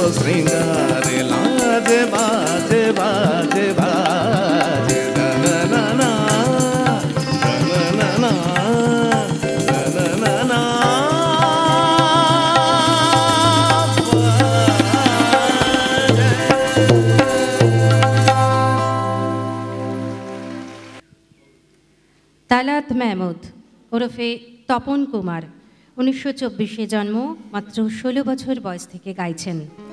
শ্রৃঙ্গারে লাজে বাজে বাজে বাজে না না না না না না না না। তালাত মেহমুদ ওরফে তপন কুমার 1924 জন্ম, মাত্র 16 বছর বয়স থেকে গাইছেন।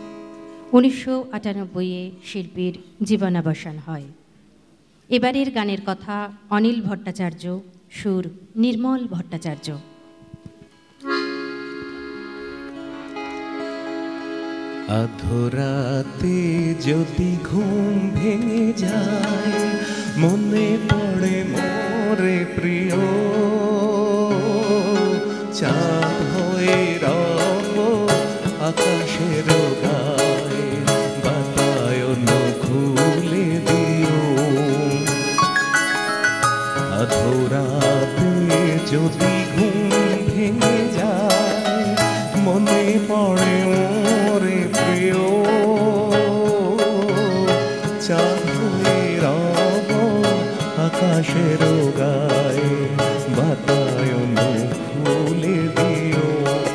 1998 শিল্পীর জীবনাবসান হয়। এবারের গানের কথা অনিল ভট্টাচার্য, সুর নির্মল ভট্টাচার্য। আধরাতে যদি ঘুম ভেঙে যায়, মনে পড়ে মোরে প্রিয়, চাঁদ হয়ে রব আকাশের গায়ে, বাতায়ন খুলে দিও। আধরাতে যদি ঘুম ভেঙে যায়, মনে পড়ে মোরে প্রিয়, চাঁদ হয়ে রব আকাশের গায়ে, বাতায়ন খুলে দিও।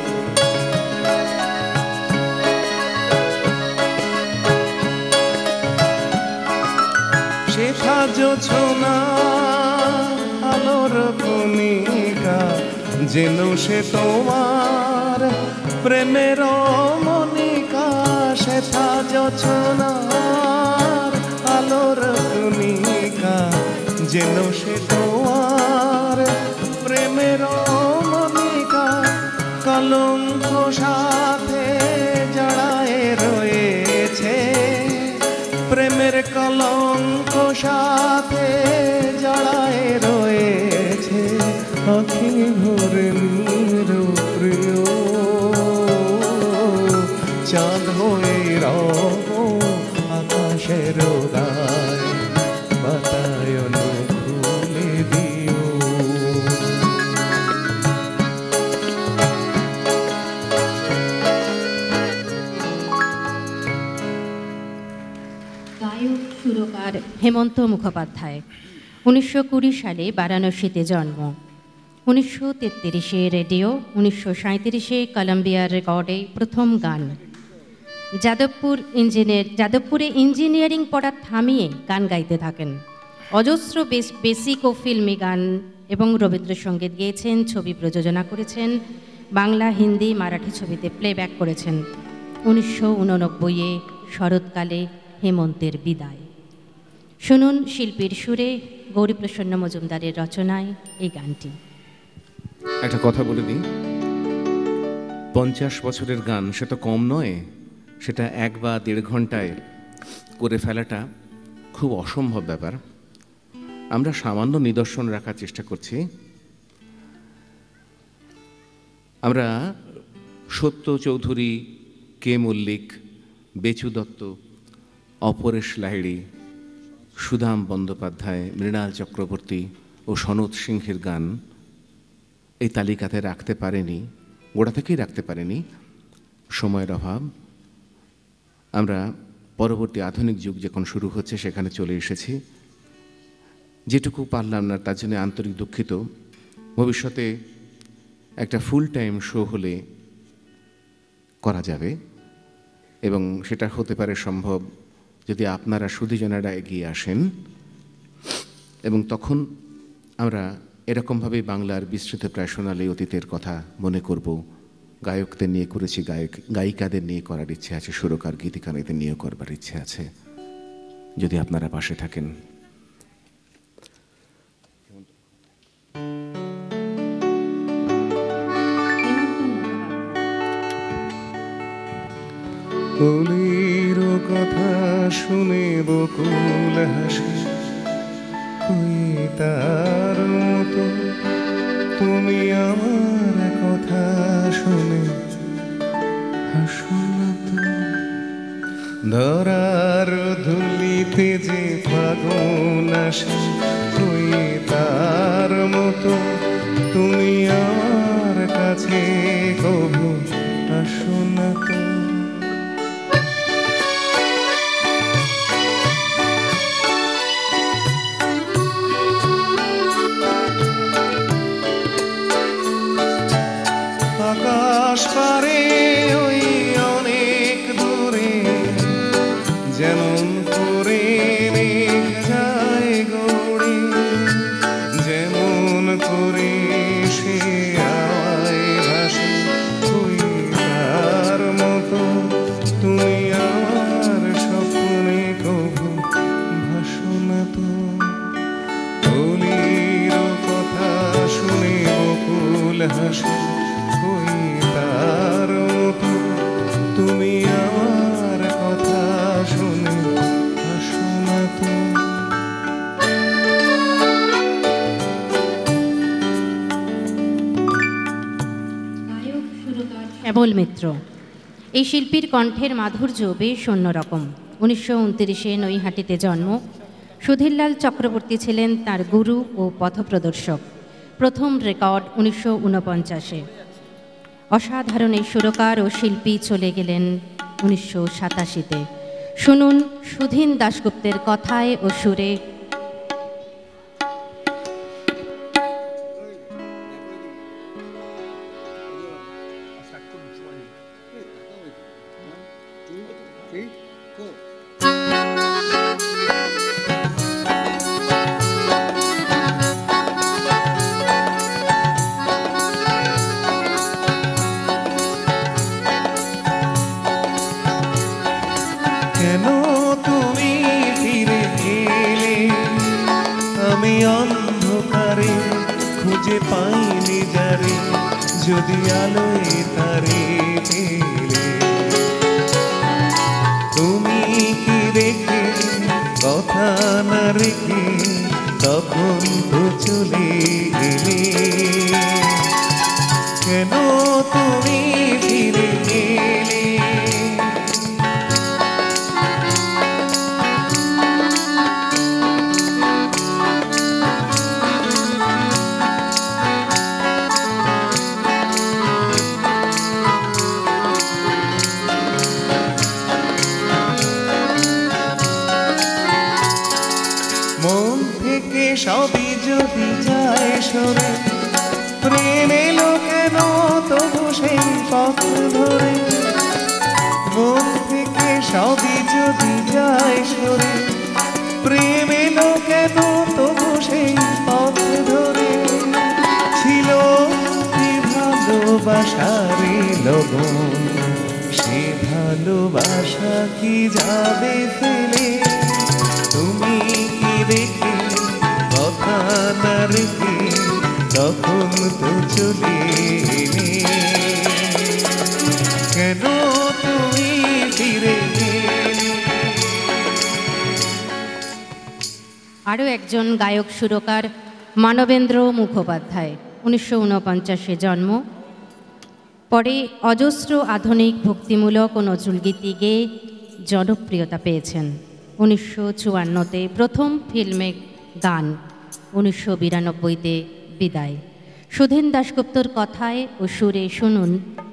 শেখা জোছনা আলোর কণিকা, যেন সে তোমার প্রেমের মনিকা। শেখা জোছনার আলোর কণিকা, যেন সে তোমার প্রেমের মনিকা। কলঙ্ক সাথে জড়ায়ে রয়েছে, প্রেমের কলঙ্ক সাথে জড়ায়ে রয়েছে। আখি ভরে নিরো প্রিয়, চাঁদ হয়ে রব আকাশের গায়ে, বাতায়ন খুলে দিও। গায়ক সুরকার হেমন্ত মুখোপাধ্যায় 1920 সালে বারাণসীতে জন্ম। 1933 রেডিও, 1937 কলম্বিয়ার রেকর্ডে প্রথম গান। যাদবপুরে ইঞ্জিনিয়ারিং পড়া থামিয়ে গান গাইতে থাকেন। অজস্র বেসিক ও ফিল্মি গান এবং রবীন্দ্রসঙ্গীত গেয়েছেন, ছবি প্রযোজনা করেছেন, বাংলা, হিন্দি, মারাঠি ছবিতে প্লেব্যাক করেছেন। 1989 শরৎকালে হেমন্তের বিদায়। শুনুন শিল্পীর সুরে গৌরীপ্রসন্ন মজুমদারের রচনায় এই গানটি। একটা কথা বলে দিই, 50 বছরের গান সে তো কম নয়, সেটা 1 বা 1.5 ঘন্টায় করে ফেলাটা খুব অসম্ভব ব্যাপার। আমরা সামান্য নিদর্শন রাখার চেষ্টা করছি। আমরা সত্য চৌধুরী, কে মল্লিক, বেচু দত্ত, অপরেশ লাহিড়ী, সুদাম বন্দ্যোপাধ্যায়, মৃণাল চক্রবর্তী ও সনৎ সিংহের গান এই তালিকাতে রাখতে পারেনি, গোড়া থেকেই রাখতে পারেনি, সময়ের অভাব। আমরা পরবর্তী আধুনিক যুগ যখন শুরু হচ্ছে সেখানে চলে এসেছি। যেটুকু পারলাম না তার জন্য আন্তরিক দুঃখিত। ভবিষ্যতে একটা ফুল টাইম শো হলে করা যাবে, এবং সেটা হতে পারে সম্ভব যদি আপনারা সুধীজনেরা এগিয়ে আসেন। এবং তখন আমরা এরকমভাবে বাংলার বিস্তৃত প্রায় সোনালী অতীতের কথা মনে করব। গায়কদের নিয়ে করেছি, গায়িকাদের নিয়ে করার ইচ্ছে আছে, সুরকার গীতিকারদের নিয়ে করবার ইচ্ছে আছে, যদি আপনারা পাশে থাকেন। কলির কথা শুনে বকুল হাসি, কই তার মতো তুমি আমার কথা শুনে হাসো না তো। ধরার ধুলিতে যে ফাগুন আসে, কই তার মতো তুমি আমার কাছে কবু আসো না তো। করে সে আমায় ভাসে, ওই তার মতো তুমি আমার স্বপ্নে কভু ভাসো না তো। কলির কথা শুনে বকুল হাসে, ওই তার মতো তুমি আমার কথা শুনে হাসো না তো। শ্যামল মিত্র। এই শিল্পীর কণ্ঠের মাধুর্য বেশ অন্যরকম। 1929-এ নৈহাটিতে জন্ম। সুধীরলাল চক্রবর্তী ছিলেন তার গুরু ও পথপ্রদর্শক। প্রথম রেকর্ড 1949-এ। অসাধারণ এই সুরকার ও শিল্পী চলে গেলেন 1987-তে। শুনুন সুধীন দাশগুপ্তের কথায় ও সুরে কেন তুমি ফিরে এলে, আমি অন্ধকারে খুঁজে পাইনি যারে, যদি আলোয় তারে পেলে। তুমি কি রেখে কথা না রেখে তখন তো চলে এলে। কেন তুমি ফিরে এলে, মন থেকে সবই যদি যায় সরে, প্রেম এলো কেন তবু সেই পথ ধরে। মন থেকে সবই যদি যায় সরে, প্রেম এলো কেন তবু সেই পথ ধরে। ছিল কি ভালোবাসারে লগন, সে ভালোবাসা কি যাবে ফেলে। তুমি কি রেখে কথা না রেখে তখন তো চলে এলে। কেন তুমি ফিরে এলে। আরও একজন গায়ক সুরকার মানবেন্দ্র মুখোপাধ্যায়। 1949-এ জন্ম। পরে অজস্র আধুনিক ভক্তিমূলক ও নজরুলগীতি গেয়ে জনপ্রিয়তা পেয়েছেন। 1954-তে প্রথম ফিল্মে গান, 1992-তে বিদায়। সুধীন দাশগুপ্তর কথায় ও সুরে শুনুন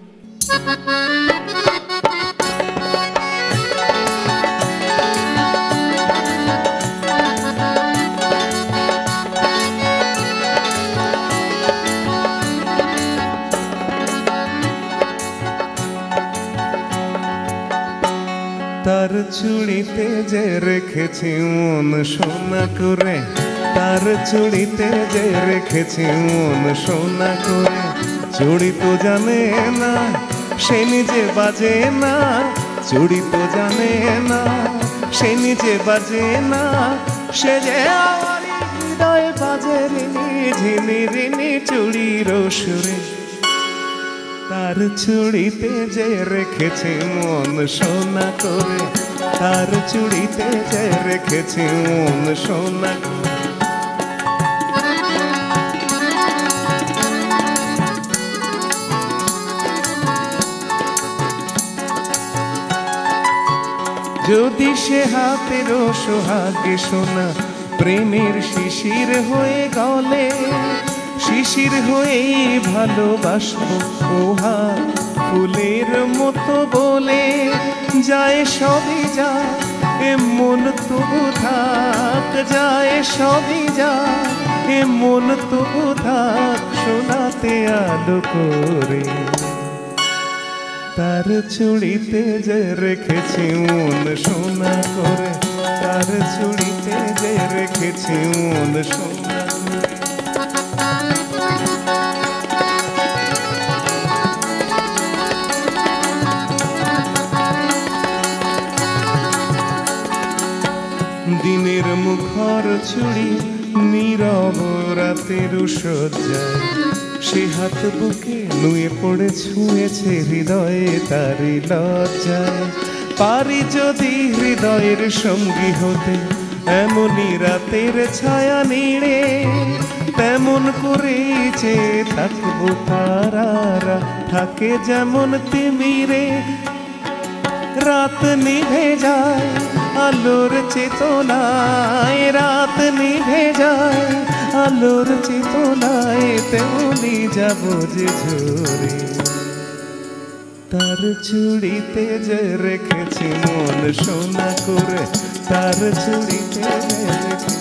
তার চুড়িতে যে রেখেছি মন সোনা করে, তার চুড়িতে যে রেখেছি মন সোনা করে। চুড়ি তো জানে না সে নিজে বাজে না, চুড়ি তো জানে না সে নিজে বাজে না। সে যে আমার হৃদয় বাজে রিনি ঝিনি রিনি চুড়ির সুরে। তার চুড়িতে যে রেখেছি মন সোনা করে, তার চুড়িতে যে রেখেছি মন সোনা করে। যদি সে হাতের সোহাগে সোনা প্রেমের শিশির হয়ে গলে, শিশির হয়ে ভালোবাসবো ওহা ফুলের মতো বলে। যায় সবই যা এমন তবু থাক, যায় সবই যা এমন তবু থাক সোনাতে আলো করে। তার চুড়িতে যে রেখেছি মন সোনা করে, তার চুড়িতে যে রেখেছি মন সোনা করে। চুড়ি নীরব রাতের সজ্জায় সে হাত বুকে নুয়ে পড়ে ছুঁয়েছে হৃদয়ে তারি লজ্জায়। পারি যদি হৃদয়ের সঙ্গী হতে এমনই রাতের ছায়া নেড়ে, তেমন করে যে থাকবো তারারা থাকে যেমন তিমিরে। রাত নিভে যায় আলোর চেতনায়, রাত নিভে যায় আলোর চেতনায়, তেমনি যাব যে ঝরে তার চুড়িতে যে রেখেছি মন সোনা করে, তার চুড়িতে যে রেখেছি।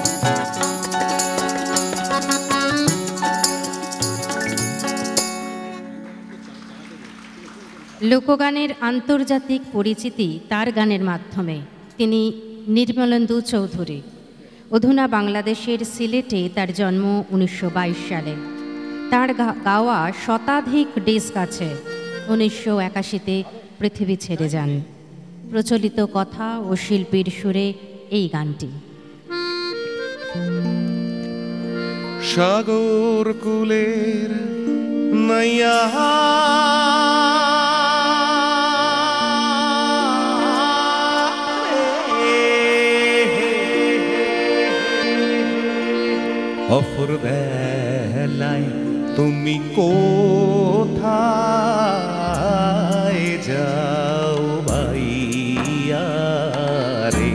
লোকগানের আন্তর্জাতিক পরিচিতি তার গানের মাধ্যমে। তিনি নির্মলেন্দু চৌধুরী। অধুনা বাংলাদেশের সিলেটে তার জন্ম 1922 সালে। তার গাওয়া শতাধিক ডিস্ক আছে। 1981-তে পৃথিবী ছেড়ে যান। প্রচলিত কথা ও শিল্পীর সুরে এই গানটি। সাগর কুলের নাইয়া অফুর বেলায় তুমি কোথায় যাও ভাইয়া রে,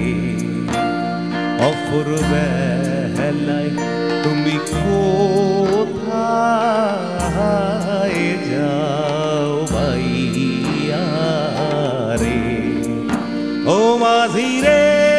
অফুর বেলায় তুমি কোথায় যাও ভাইয়া রে, ও মাঝি রে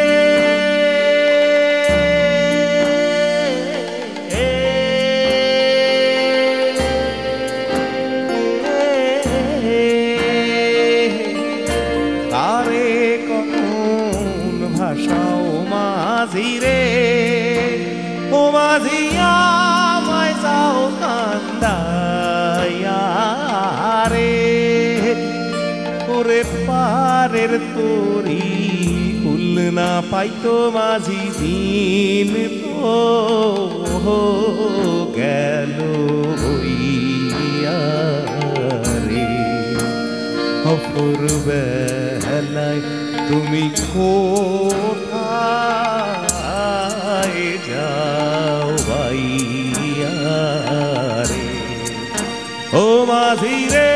রে, ও মাঝিয়া মায় যাও কান্দাইয়া রে, ওরে পারের তোরি ফুল না পাইতো মাঝি দিন তো গেল হইয়া রে, অপর বেলায় তুমি কোথায় যাও ভাইয়া রে, ও মাঝি রে।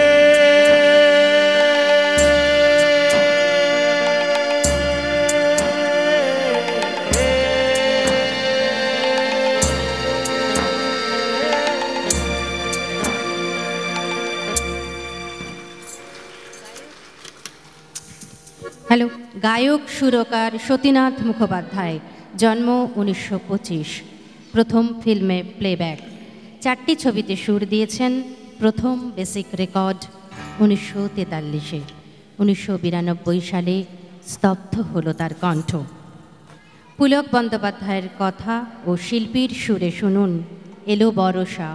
হ্যালো, গায়ক সুরকার সতীনাথ মুখোপাধ্যায়। জন্ম 1925। প্রথম ফিল্মে প্লেব্যাক। 4টি ছবিতে সুর দিয়েছেন। প্রথম বেসিক রেকর্ড 1943-এ। 1992 সালে স্তব্ধ হলো তার কণ্ঠ। পুলক বন্দ্যোপাধ্যায়ের কথা ও শিল্পীর সুরে শুনুন এলো বরষা।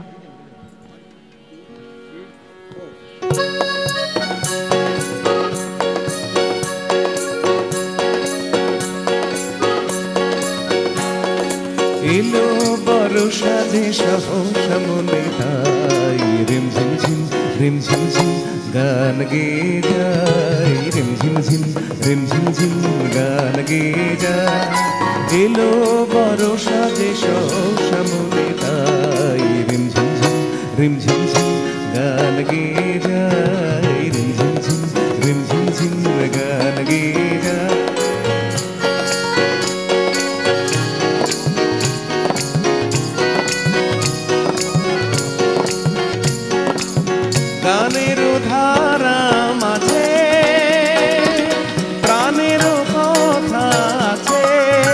এলো বরষা যে সহসা মনে তাই, রিম ঝিম ঝিম রিম ঝিম ঝিম গান গে যায়, রিম ঝিম ঝিম রিম ঝিম ঝিম গান গে যায়। এলো বরষা যে সহসা মনে তাই, রিম ঝিম ঝিম রিম ঝিম ঝিম গান গে যায়, রিম ঝিম ঝিম রিম ঝিম ঝিম গান গে যায়। গানের ধারা মাঝে প্রাণের কথা আছে,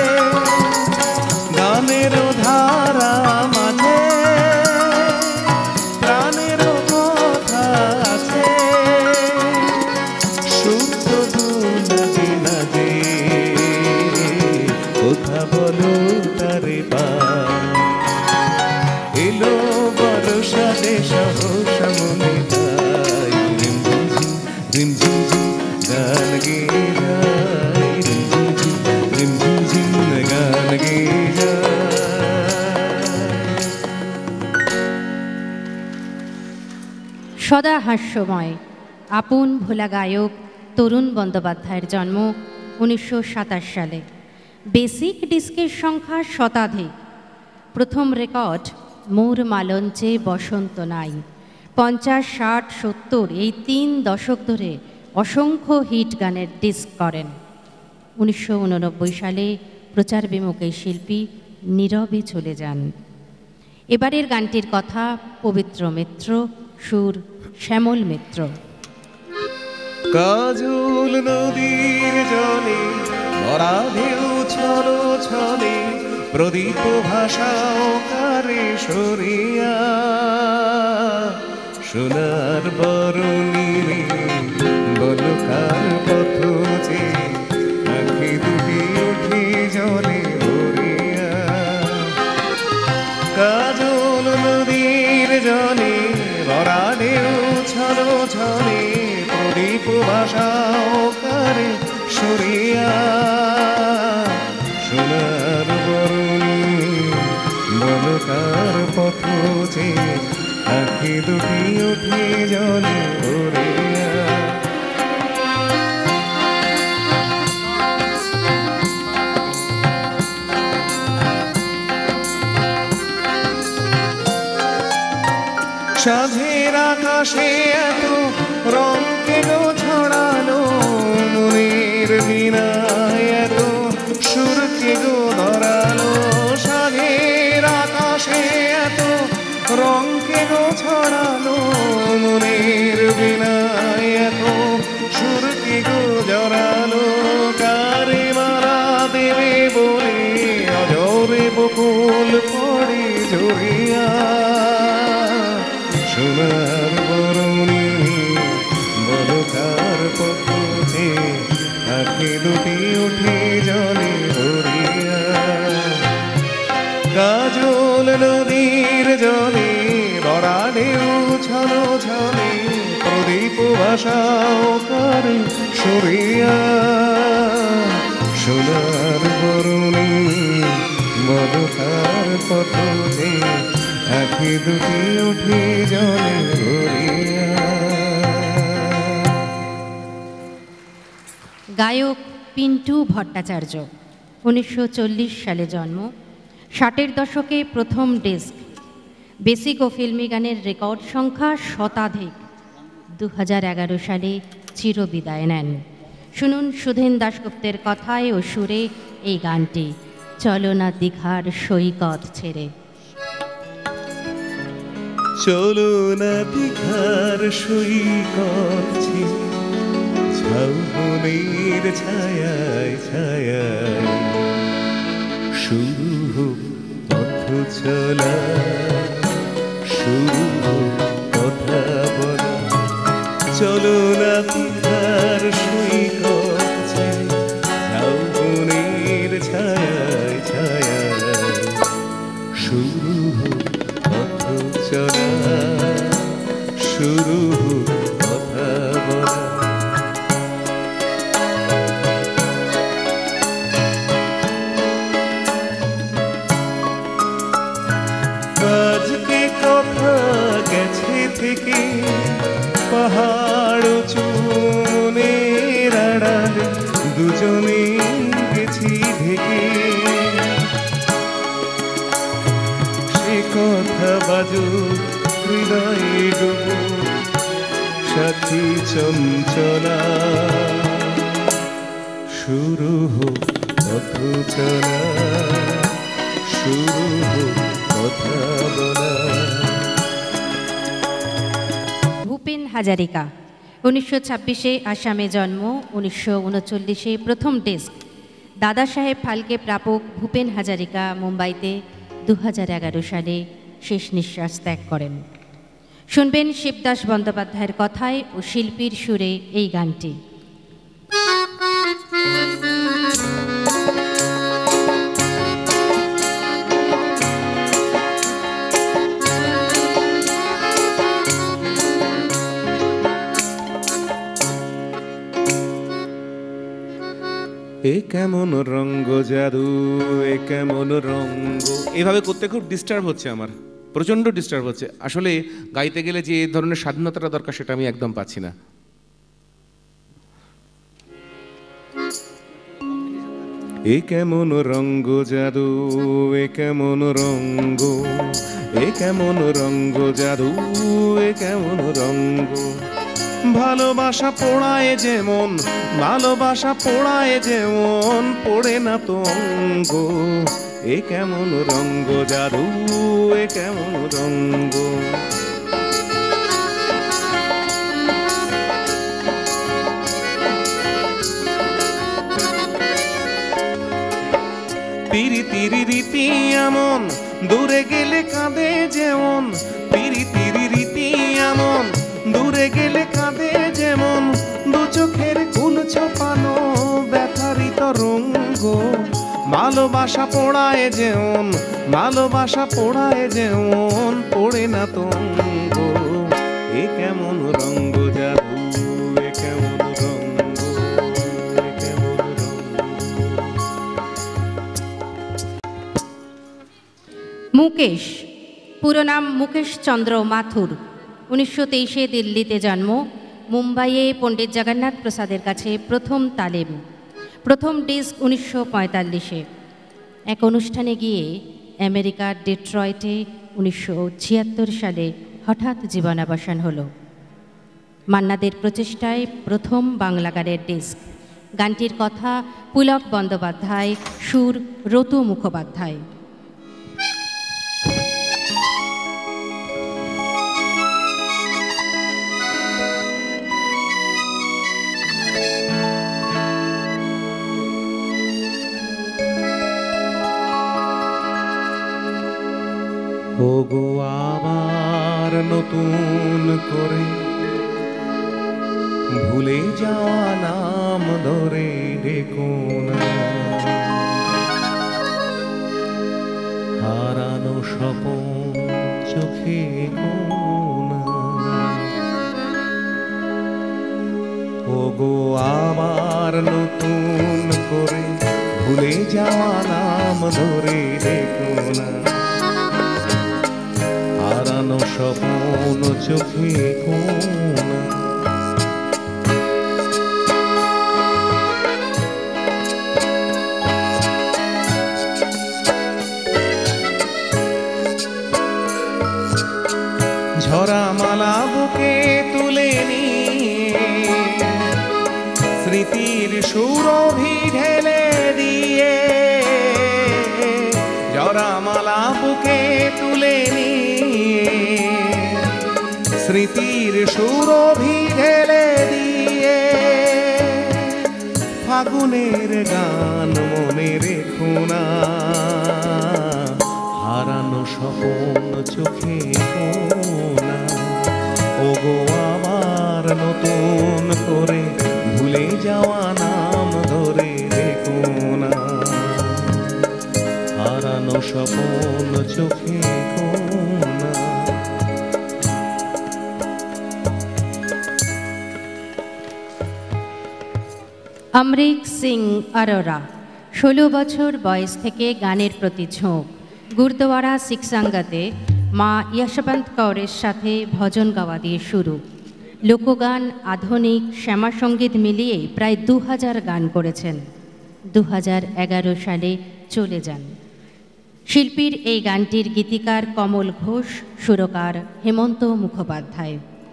গানের ধারা মাঝে প্রাণের কথা আছে। শুদ্ধ লাগে না যে কথা বলো তারে পা, এলো বরষা যে সহসা মনে তাই, রিম ঝিম ঝিম রিম ঝিম ঝিম গান গে যায়, রিম ঝিম ঝিম রিম ঝিম ঝিম গান গে যায়। সদা হাস্যময় আপন ভোলা গায়ক তরুণ বন্দ্যোপাধ্যায়ের জন্ম 1927 সালে। বেসিক ডিস্কের সংখ্যা শতাধিক। প্রথম রেকর্ড মোর মালঞ্চে বসন্ত নাই। 50, 60, 70 এই 3 দশক ধরে অসংখ্য হিট গানের ডিস্ক করেন। 1989 সালে প্রচার বিমুখ এই শিল্পী নীরবে চলে যান। এবারের গানটির কথা পবিত্র মিত্র, সুর শ্যামল মিত্র। কাজল নদীর জলে ভরা ঢেউ ছলো ছলে, প্রদীপ ভাষাও কারে সরিয়া, সোনার বরণী বলো কার পথ যে, আঁখি দুটি উঠে জলে ভরিয়া। কাজল নদীর জলে ভরা ঢেউ ছলো ছলে, প্রদীপ ভাষাও কারে সরিয়া, সোনার বরণী বলো কার পথ যে, আঁখি দুটি উঠে জলে ভরিয়া। সাঁঝের আকাশে এত রং কেন ছড়ালো, মনের বীণায় এত সুর কে গো ধরালো। সাঁঝের আকাশে এত রং কেন ছড়ালো, মনের বীণায় এত সুর কে গো জড়ালো। কারে মারা দেবে বলে অজরে বকুল পড়ে ঝরিয়া, সোনার বরণী বলো কার পথ যে, আঁখি দুটি উঠে জলে ভরিয়া। কাজল নদীর জলে ভরা ঢেউ ছলো ছলে, প্রদীপ ভাষাও কারে সরিয়া, সোনার বরণী বলো কার পথ যে, আঁখি দুটি উঠে জলে ভরিয়া। গায়ক পিন্টু ভট্টাচার্য, 1940 সালে জন্ম। 60-এর দশকে প্রথম ডিস্ক। বেসিক ও ফিল্মি গানের রেকর্ড সংখ্যা শতাধিক। 2011 সালে চিরবিদায় নেন। শুনুন সুধীন দাশগুপ্তের কথায় ও সুরে এই গানটি, চলো না দীঘার সৈকত ছেড়ে। চলো না দীঘার সৈকত ছেড়ে, ঝাউবনের ছায়ায় ছায়ায়, শুরু হোক পথ চলা, শুরু হোক কথা বলা। চলো না দীঘার সৈকত ছেড়ে, ঝাউবনের ছায়ায় ছায়ায়, শুরু হোক পথ চলা, শুরু হোক কথা বলা। আজকে কথা গেছে থেকে, পাহাড় চুনের আড়ালে দুজনে গেছি ঢেকে। সে কথা বাজো হৃদয়ে ডুবো, সাথী চঞ্চলা, শুরু হোক পথ চলা, শুরু হোক কথা বলা। ভূপেন হাজারিকা, 1926-এ আসামে জন্ম। 1939-এ প্রথম ডিস্ক। দাদা সাহেব ফালকে প্রাপক ভূপেন হাজারিকা মুম্বাইতে 2011 সালে শেষ নিঃশ্বাস ত্যাগ করেন। শুনবেন শিবদাস বন্দ্যোপাধ্যায়ের কথায় ও শিল্পীর সুরে এই গানটি। এ কেমন রঙ্গ জাদু, এ কেমন রঙ্গ, এভাবে করতে খুব ডিস্টার্ব হচ্ছে আমার। প্রচণ্ড ডিস্টার্ব হচ্ছে। আসলে গাইতে গেলে যে এই ধরনের স্বাধীনতাটা দরকার সেটা আমি একদম পাচ্ছি না। এ কেমন রঙ্গ জাদু, এ কেমন রঙ্গ, এ কেমন রঙ্গ জাদু, এ কেমন রঙ্গ। ভালোবাসা পোড়ায় যেমন, ভালোবাসা পোড়ায় যেমন, পড়ে না তো অঙ্গ। এ কেমন রঙ্গ জাদু, এ কেমন রঙ্গ। পিরিতির রীতি এমন, দূরে গেলে কাঁদে যেমন। পিরিতির রীতি এমন, দূরে গেলে কাঁদে যেমন। দু চোখের কুল ছোপানো ব্যথারই তরঙ্গ। ভালোবাসা পোড়ায় যেমন, ভালোবাসা পোড়ায় যেমন, পড়ে না তো অঙ্গ। এ কেমন রঙ্গ জাদু, এ কেমন রঙ্গ, এ কেমন রঙ্গ। মুকেশ, পুরো নাম মুকেশ চন্দ্র মাথুর। 1923 দিল্লিতে জন্ম। মুম্বাইয়ে পণ্ডিত জগন্নাথ প্রসাদের কাছে প্রথম তালিম। প্রথম ডিস্ক 1945-এ। এক অনুষ্ঠানে গিয়ে আমেরিকার ডেট্রয়েটে 1976 সালে হঠাৎ জীবনাবসান হলো। মান্নাদের প্রচেষ্টায় প্রথম বাংলা গানের ডিস্ক। গানটির কথা পুলক বন্দ্যোপাধ্যায়, সুর রতু মুখোপাধ্যায়। ওগো আবার নতুন করে ভুলে যাওয়া নাম ধরে ডেকো না। হারানো স্বপন চোখে কোনা। ওগো আবার নতুন করে ভুলে যাওয়া নাম ধরে ডেকো না। হারানো স্বপ্ন চোখে কোনা। ঝরা মালা বুকে তুলে নিয়ে স্মৃতির সুরভি ঢেলে দিয়ে। ঝরা মালা বুকে তুলে নিয়ে স্মৃতির সুরভি ঢেলে দিয়ে। ফাগুনের গান মনে রেখো না। হারানো স্বপন চোখে কোনা। ওগো আবার নতুন করে ভুলে যাওয়া নাম ধরে রেখো না। হারানো স্বপন চোখে কোনা। অমরিক সিং অরোরা, 16 বছর বয়স থেকে গানের প্রতি ঝোঁক। গুরুদ্বারা শিখসাঙ্গাতে মা যশবন্ত কৌরের সাথে ভজন গাওয়া দিয়ে শুরু। লোকগান, আধুনিক, শ্যামাসঙ্গীত মিলিয়ে প্রায় 2000 গান করেছেন। 2011 সালে চলে যান। শিল্পীর এই গানটির গীতিকার কমল ঘোষ, সুরকার হেমন্ত মুখোপাধ্যায়।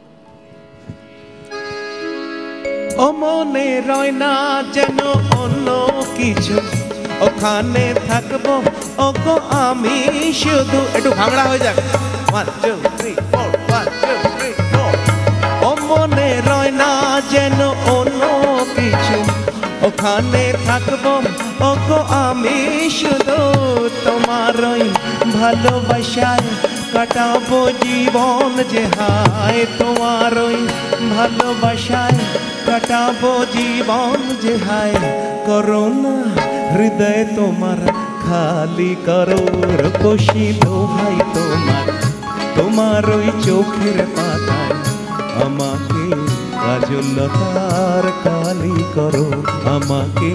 ও মনে রয় না যেন অন্য কিছু, ওখানে থাকবো ওগো আমি শুধু। একটু ভাঙড়া হয়ে যাক। 1 2 3 4 1 2 3 4। ও মনে রয় না যেন অন্য কিছু, ওখানে থাকবো ওগো আমি শুধু। তোমারই ভালোবাসায় কাটাবো জীবন যে হায়। তোমারই ভালোবাসায় কাটাবো জীবন যে হায়। করো না হৃদয় তোমার খালি করো রকশি দোহাই তোমার। তোমার ওই চোখের পাতায় আমাকে কাজলতার কালি করো। আমাকে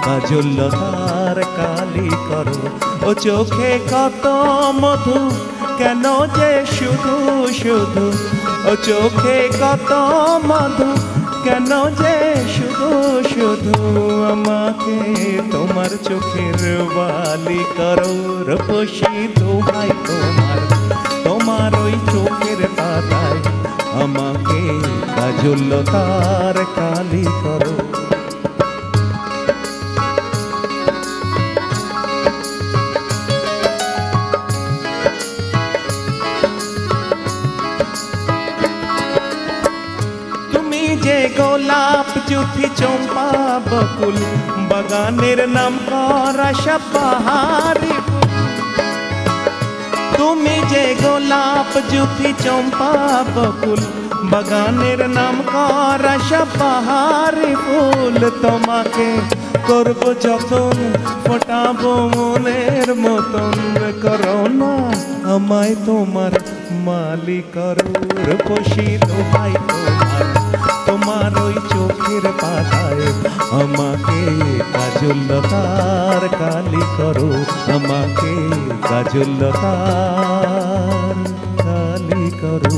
কাজলতার কালি করো। ও চোখে কত মধু কেন যে শুধু শুধু ও চোখে কত মধু, কেন যে শুধু শুধু আমাকে তোমার চোখের বালি করো রূপসী দোহাই তোমার, তোমার ওই চোখের পাতায় আমাকে কাজল তার কালি করো। যে গোলাপ জুথি চম্পা বকুল বাগানের নাম করা সাপাহারি, তুমি যে গোলাপ জুথি চম্পা বকুল বাগানের নাম করা সাপাহারি ফুল, তোমাকে করব যতন ফোটাবো মনের মতন, করো না আমায় তোমার মালিক করো রূপসী দোহাই তোমার, তোমার ওই চোখের পাতায় আমাকে কাজল তার কালি করো, আমাকে কাজল তার কালি করো।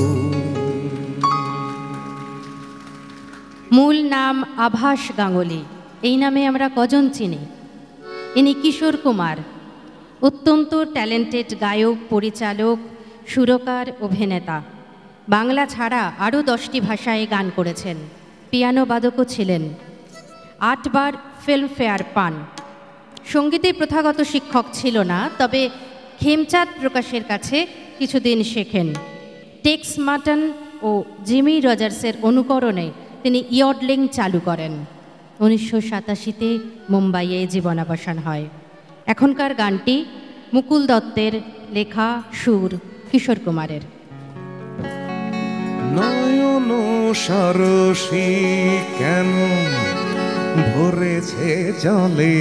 মূল নাম আভাস গাঙ্গুলি, এই নামে আমরা কজন চিনি? ইনি কিশোর কুমার, অত্যন্ত ট্যালেন্টেড গায়ক, পরিচালক, সুরকার, অভিনেতা। বাংলা ছাড়া আরও 10টি ভাষায় গান করেছেন, পিয়ানো বাদকও ছিলেন, 8 বার ফিল্মফেয়ার পান। সঙ্গীতে প্রথাগত শিক্ষক ছিল না, তবে খেমচাঁদ প্রকাশের কাছে কিছুদিন শেখেন। টেক্স মাটন ও জিমি রজার্সের অনুকরণে তিনি ইয়ডলিং চালু করেন। 1987-তে মুম্বাইয়ে জীবনাবসান হয়। এখনকার গানটি মুকুল দত্তের লেখা, সুর কিশোর কুমারের। নয়ন সরসী কেন ভরেছে জলে,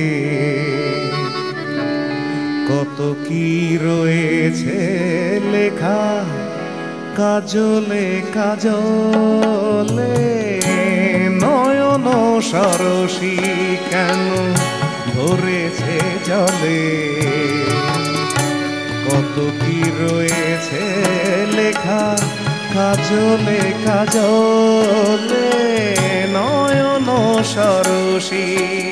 কত কি রয়েছে লেখা কাজলে কাজলে, নয়ন সরসী কেন ভরেছে জলে, কত কি রয়েছে লেখা কাজলে কাজলে, নয়ন সরসী।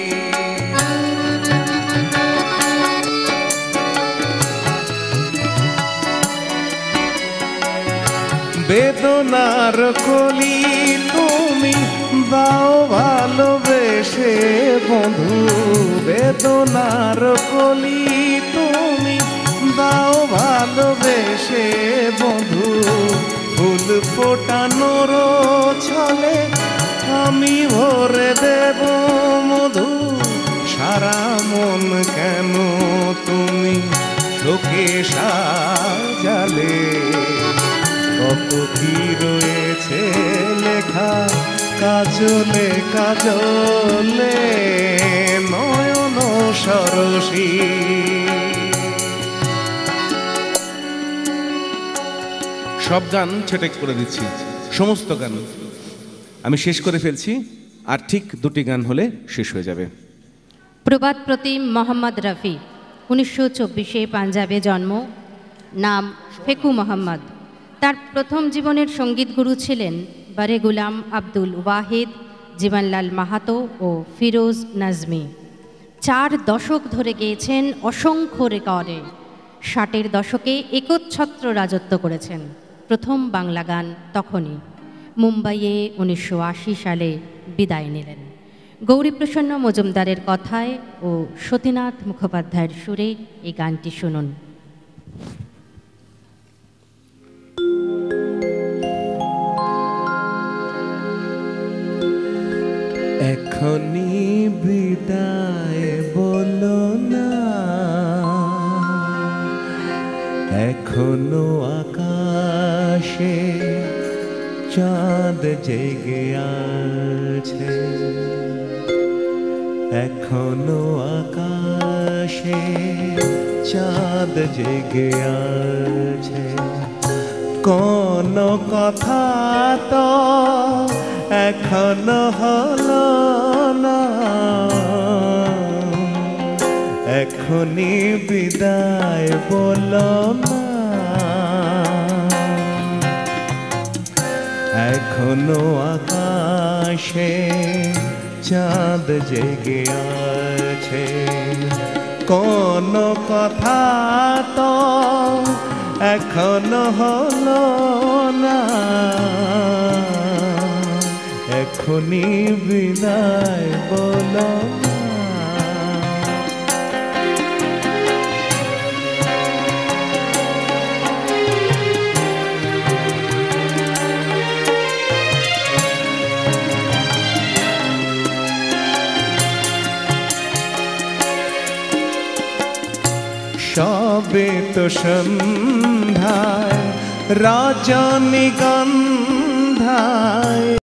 বেদনার কলি তুমি দাও ভালোবেসে বন্ধু, বেদনার কলি তুমি দাও ভালোবেসে বন্ধু, ফুল ফোটানোর ছলে আমি ভরে দেব মধু, সারা মন কেন তুমি শোকে সাজালে, কত কি রয়েছে লেখা কাজলে কাজলে, নয়ন সরসী। সব গান ছেটে করে দিচ্ছি, সমস্ত গান আমি শেষ করে ফেলছি, আর ঠিক 2টি গান হলে শেষ হয়ে যাবে। প্রবাদ প্রতিম মোহাম্মদ রফি, 1924-এ পাঞ্জাবে জন্ম, নাম ফেকু মোহাম্মদ। তার প্রথম জীবনের সঙ্গীত গুরু ছিলেন বারে গুলাম আব্দুল ওয়াহিদ, জীবনলাল মাহাতো ও ফিরোজ নাজমি। 4 দশক ধরে গেয়েছেন অসংখ্য রেকর্ডে। 60-এর দশকে একচ্ছত্র রাজত্ব করেছেন। প্রথম বাংলা গান তখনই। মুম্বাইয়ে 1980 সালে বিদায় নিলেন। গৌরীপ্রসন্ন মজুমদারের কথায় ও সতীনাথ মুখোপাধ্যায়ের সুরে এই গানটি শুনুন। এখনই বিদায় বলো না, এখনো আকাশে চাঁদ জেগে আছে, এখনো আকাশে চাঁদ জেগে আছে, কোন কথা তো এখনো হলো না, এখনই বিদায় বলো না। এখনো আকাশে চাঁদ জেগে আছে, কোন কথা তো এখনো হলো না, এখনই বিদায় বলো না। সবে তো সন্ধ্যায় রজনীগন্ধায়